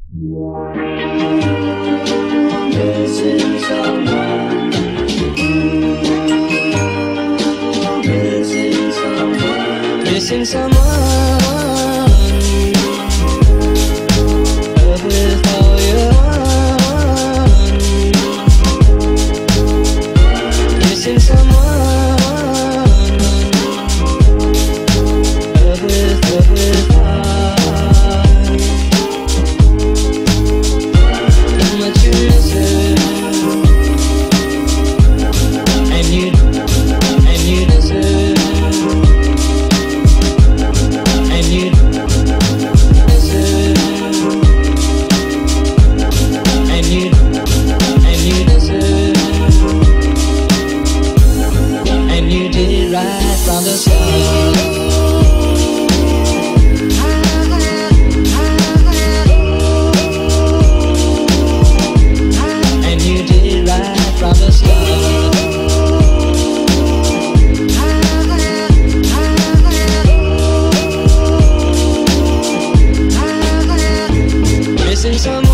Missing someone, missing someone, missing someone. Love with all your heart. Missing someone. Love with heart. How much you miss it, and you deserve, and you deserve, and you deserve, and you did it right from the start. From the start, missing someone.